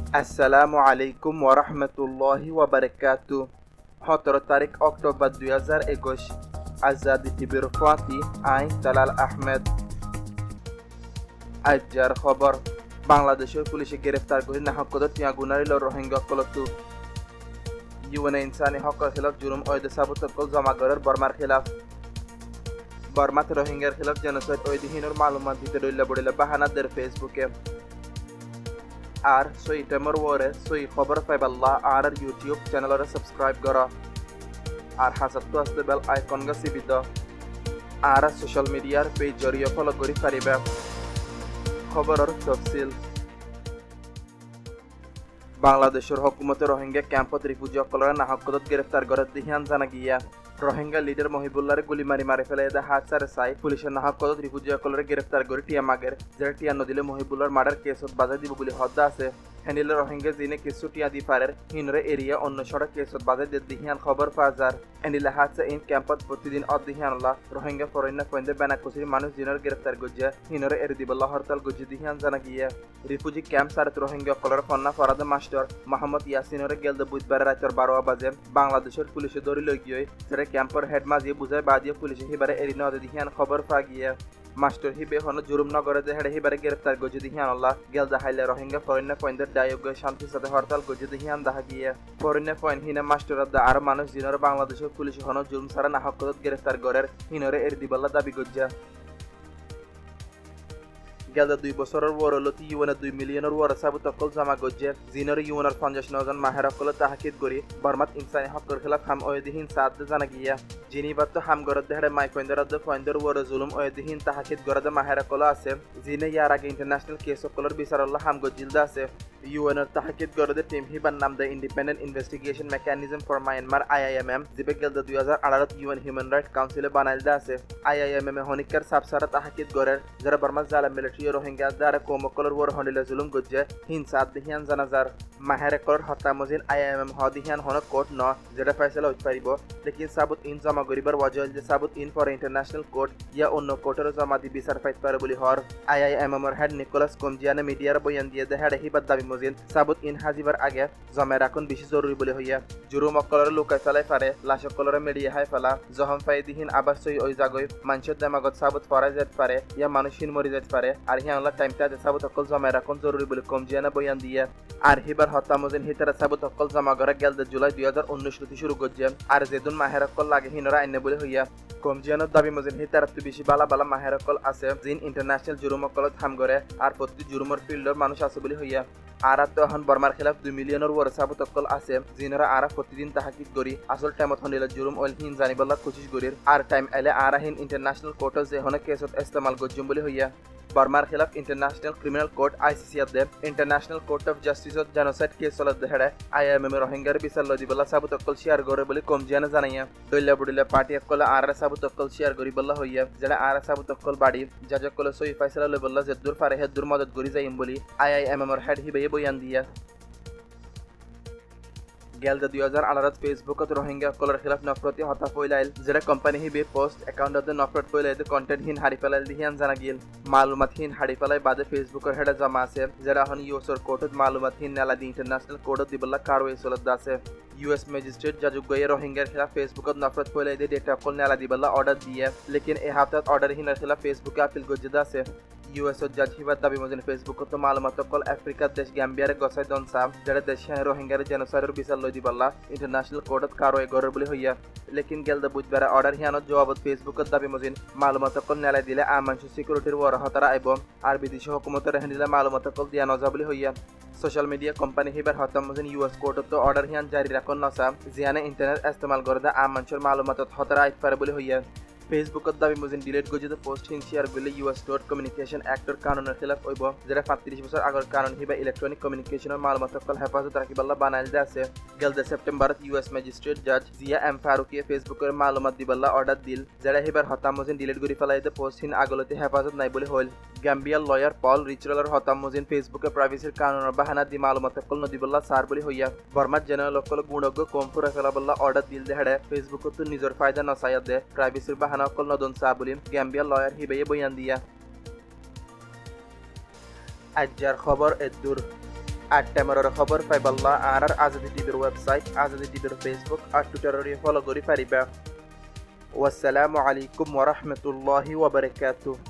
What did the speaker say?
আসসালামু আলাইকুম ওয়া রাহমাতুল্লাহি ওয়া বারাকাতুহু 17 তারিখ অক্টোবর 2021 আজাদি টিভির ফাতি আই তালাল আহমেদ আজ্জার খবর বাংলাদেশের পুলিশে গ্রেফতার করে নাহকদত ইয়াগুনারিল রোহিঙ্গা কলতু ইউএন ইনসানি হকের খিলাফ জুলুম ওয়াইদ সাবতকল জমাগরের বর্মার খিলাফ বর্মাত রোহিঙ্গার খিলাফ জেনোসাইড ওয়াইদিহিনের মালুমাত দিতে দইলা বড়িলা বাহানাদের ফেসবুকে আর সই টেমর ওরে সই খবর পাইবাল্লাহ আর ইউটিউব চ্যানেলরে সাবস্ক্রাইব করা আর হাসাতু আসতে বেল আইকন গা সিবিদ আর সোশ্যাল মিডিয়ার পেজ জরিয়ে ফলো করি পারিবে খবরের তফসিল বাংলাদেশের হকুমতে রোহিঙ্গা ক্যাম্পত রিফিউজি সকলরে নাহকদত গ্রেফতার করে দিহান জানা গিয়া রোহিঙ্গা লিডার মহিবুল্লাহরে গুলি মারি ফেলে এদা হাত সারে সাই পুলিশের নাহকদত রিফিউজি সকলরে গ্রেফতার করে টিয়া মাগের যেটা টিয়া নদিলে মহিবুল্লাহর মার্ডার কেসত বাজার দিব বলে হদ্দা আছে হ্যান্ডিলে রোহিঙ্গা জিনে কিছু টিয়া দি পারের হিনরে এরিয়া অন্য সড়ক কেসত বাজার দিয়ে দিহিয়ান খবর পাজার হ্যান্ডিলে হাত সা ইন ক্যাম্পত প্রতিদিন অদিহিয়ানলা রোহিঙ্গা ফরেন্না ফয়েন্দে বেনাকুসির মানুষ জিনের গ্রেফতার গজ্জা হিনরে এর দিবল্লা হরতাল গজ্জি দিহিয়ান জানা গিয়া রিফিউজি ক্যাম্প সারে রোহিঙ্গা সকলরে ফন্না ফরাদ মাস্টার মোহাম্মদ ইয়াসিনরে গেলদে বুধবার রাতের 12 বাজে বাংলাদেশের পুলিশে ধরি লই গিয়ে সেটা ক্যাম্পের হেড মাঝিয়ে বুঝায় বাজিয়ে পুলিশে হিবারে এরিনা দিহিয়ান খবর পা গিয়া মাস্টার হিবে হন জুরুম নগরে দেহেড়ে হিবারে গ্রেফতার গজি দিহিয়ান আল্লাহ গেল দাহাইলে রোহিঙ্গা ফরেন্না পয়েন্টের ডায়োগ শান্তি সাথে হরতাল গজি দিহিয়ান দাহা গিয়া ফরেন্না পয়েন্ট হিনা মাস্টার দা আর মানুষ জিনর বাংলাদেশের পুলিশ হন জুরুম সারা নাহকদত গ্রেফতার গরের হিনরে এর দিবাল্লা দাবি গজ্জা গেল 2 বছরের ওরলতি ইউএন 2 মিলিয়নের ওর সাবতকল জমা গজ্জে জিনর ইউএনের 50 জন মাহেরকল তাহাকিদ করি বর্মাত ইনসানি হকের খিলাফ হাম ওয়েদিহিন সাদ জানা গিয়া জিনিবাত হাম গরদ দেহড়ে মাই পয়েন্ডার ওর জুলুম ওয়েদিহিন তাহাকিদ গরদ মাহেরকল আছে জিনে ইয়ার আগে ইন্টারন্যাশনাল কেস সকলের বিচারল্লাহ হাম গজিলদা আছে ইউএনের তাহাকিদ গরদে টিম হিবার নাম the Independent Investigation Mechanism for Myanmar IIMM জিবে গেল 2018 ইউএন হিউম্যান রাইট কাউন্সিলে বানাইলদা আছে আইআইএমএম হনিকার সাবসারা তাহাকিদ গরের যারা বর্মা জালা মিলিটারি রোহিঙ্গা দ্বারা কোমকলর ওর হন্ডিলে জুলুম গজ্জে হিংসা দিহিয়ান জানাজার মাহেরকলর হত্যা মজিন আইআইএমএম হদিহিয়ান হন কোর্ট ন যেটা ফয়সালা হইতে পারিব লেকিন সাবুত ইন জমা গরিবার ওয়াজল যে সাবুত ইন ফর ইন্টারন্যাশনাল কোর্ট ইয়া অন্য কোর্টের জমা দি বিচার পাইতে পারে বলি হর আইআইএমএম এর হেড নিকোলাস কমজিয়ানে মিডিয়ার বয়ান দিয়ে দেহাড়ে হিবাদ দাবি মজিন সাবুত ইন হাজিবার আগে জমা রাখুন বেশি জরুরি বলে হইয়া জুরুম অকলর লুকাই ফেলাই পারে লাশ অকলর মিডিয়া হাই ফেলা জহম ফাইদিহীন আবার সই ওই জাগই মানুষের দেমাগত সাবুত ফরাই যেতে পারে ইয়া মানুষহীন মরি যেতে পারে আর হিয়াংলা টাইমটা সাবুত অকল জমা রাখুন জরুরি বলে কমজিয়ানে বয়ান দিয়ে আর হিবার হত্যা মজিন হিতারা সাবুত অকল জমা করে গেল জুলাই 2019 লতি শুরু গজ্জে আর যেদিন মাহেরকল লাগে হিনরা আইনে বলে হইয়া কমজিয়ানোর দাবি মজিন হিতারা তো বেশি বালা বালা মাহেরকল আছে জিন ইন্টারন্যাশনাল জুরুম অকলত হাম করে আর প্রতি জুরুমর ফিল্ডর মানুষ আছে বলে হইয়া আর তো এখন বর্মার খেলাফ 2 মিলিয়নের ওর সাবতকল আছে জিনরা আর প্রতিদিন তাহাকিদ করি আসল টাইমত হন্ডিল জুরুম ওয়েল হিন জানিবল্লা কোশিশ করির আর টাইম এলে আর হিন ইন্টারন্যাশনাল কোর্ট যে হনে কেসত ইস্তেমাল গজ্জুম বলে হইয়া বর্মার খেলাফ ইন্টারন্যাশনাল ক্রিমিনাল কোর্ট আইসিসি দে ইন্টারন্যাশনাল কোর্ট অফ জাস্টিসত জেনোসাইড কেস চলত দেহেড়ে আইএমএম রোহিঙ্গার বিচার লদিবল্লা সাবতকল শেয়ার করে বলে কমজিয়ানে জানাইয়া দইলা বুড়িলা পার্টি একলা আর সাবতকল শেয়ার করি বল্লা হইয়া যেটা আর সাবতকল বাড়ি জাজকল সই ফাইসালা লইবল্লা জেদুর ফারে হেদুর মদত করি যাইম বলি আইএমএম এর হেড হিবে বয়ান দিয়া গেল 2018 ফেসবুকত রোহিঙ্গা সকলের খিলাফ নফরতি হতা ফইলাইল যেটা কোম্পানি হিবে পোস্ট অ্যাকাউন্টত নফরত ফইলাই কন্টেন্ট হিন হারি ফেলাইল দিহিয়ান জানা গিল মালুমাত হিন হারি ফেলাই বাদে ফেসবুকের হেডে জমা আছে যেটা এখন ইউএসর কোর্টত মালুমাত হিন নেলা দি ইন্টারন্যাশনাল কোর্টত দিবল্লা কারওয়াই চলত আছে ইউএস ম্যাজিস্ট্রেট জাজুক গয়ে রোহিঙ্গার খিলাফ ফেসবুকত নফরত ফইলাই দিয়ে ডেটা কল নেলা দিবল্লা অর্ডার দিয়ে লেকিন এই হাফতাত অর্ডার হিনের খিলাফ ফেসবুকে আপিল গজ্জিদা আছে ইউএস জাজ হিবার দাবি মজিন ফেসবুকত মালুমাত কল আফ্রিকার দেশ গ্যাম্বিয়ারে গসাই দনসা যেটা দেশে রোহিঙ্গার জেনোসাইডের বিচার লই দিবল্লা ইন্টারন্যাশনাল কোর্টত কারওয়াই গরের বলে হইয়া লেকিন গেল বুধবার অর্ডার হিয়ানত জবাবত ফেসবুকত দাবি মজিন মালুমাত কল নেলা দিলে আমানসু সিকিউরিটির ওর হতারা আইব আর বিদেশি হুকুমতের হ্যান্ডিলে মালুমাত কল দিয়া নজা বলে হইয়া সোশ্যাল মিডিয়া কোম্পানি হিবার হত্যা মজিন ইউএস কোর্টত অর্ডার হিয়ান জারি রাখুন নসা জিয়ানে ইন্টারনেট ইস্তেমাল করে দা আমানসুর মালুমাতত হতারা আইত পারে বলে হইয়া ফেসবুকত দাবি মজিন ডিলিট গজিত পোস্ট হিন শেয়ার করলে ইউএস টোট কমিউনিকেশন অ্যাক্টর কানুনের খিলাফ হইব যেটা 35 বছর আগর কানুন হিবা ইলেকট্রনিক কমিউনিকেশনের মালুমাত কল হেফাজত রাখিবাল্লা বানাইল দে আছে গেল সেপ্টেম্বরত ইউএস ম্যাজিস্ট্রেট জাজ জিয়া এম ফারুকিয়ে ফেসবুকের মালুমাত দিবাল্লা অর্ডার দিল যেটা হিবার হত্যা মজিন ডিলিট করি ফেলাই দে পোস্ট হিন আগলতে হেফাজত নাই বলে হইল গ্যাম্বিয়ার লয়ার পল রিচরলার হত্যা মজিন ফেসবুকে প্রাইভেসির কানুনের বাহানা দি মালুমাত কল নদিবল্লা সার বলে হইয়া বর্মার জেনারেল কল গুণজ্ঞ কম ফুরা ফেলাবল্লা অর্ডার দিল দেহেড়ে ফেসবুকত নিজের ফায়দা নসাইয়া দে প্রাইভেসির বাহানা কল নদন সা বলি গ্যাম্বিয়ার লয়ার হিবে বয়ান দিয়া আজ্জার খবর এদুর আটটামারের খবর পাইবাল্লা আর আজাদি টিভির ওয়েবসাইট আজাদি টিভির ফেসবুক আর টুইটারের ফলো করি পারিবা। ওয়াসসালামু আলাইকুম ওয়া রাহমাতুল্লাহি ওয়া বারাকাতুহু।